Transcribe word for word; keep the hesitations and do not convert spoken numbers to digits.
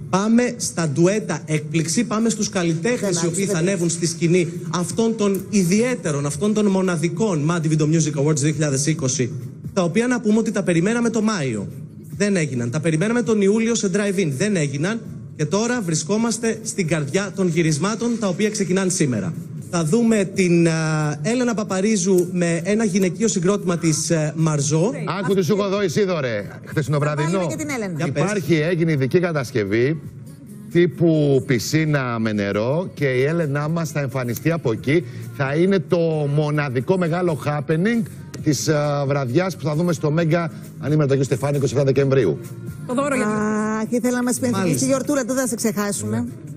Πάμε στα ντουέτα έκπληξη, πάμε στους καλλιτέχνες οι οποίοι θα ανέβουν στη σκηνή αυτών των ιδιαίτερων, αυτών των μοναδικών Mad Video Music Awards δύο χιλιάδες είκοσι, τα οποία να πούμε ότι τα περιμέναμε το Μάιο. Δεν έγιναν. Τα περιμέναμε τον Ιούλιο σε drive-in. Δεν έγιναν. Και τώρα βρισκόμαστε στην καρδιά των γυρισμάτων, τα οποία ξεκινάνε σήμερα. Θα δούμε την uh, Έλενα Παπαρίζου με ένα γυναικείο συγκρότημα της uh, Μαρζό. Άκου τι σου έχω δω, Ισίδωρε. Χθεσινοβραδινό. Υπάρχει, έγινε ειδική κατασκευή τύπου πισίνα με νερό και η Έλενά μας θα εμφανιστεί από εκεί. Θα είναι το μοναδικό μεγάλο happening της uh, βραδιάς που θα δούμε στο Μέγκα, αν είμαι το Αγίου Στεφάνου, είκοσι επτά Δεκεμβρίου. Το δώρο για Αχ, ήθελα να μας πενθυμίσει η γιορτούλα, δεν θα σε ξεχάσουμε.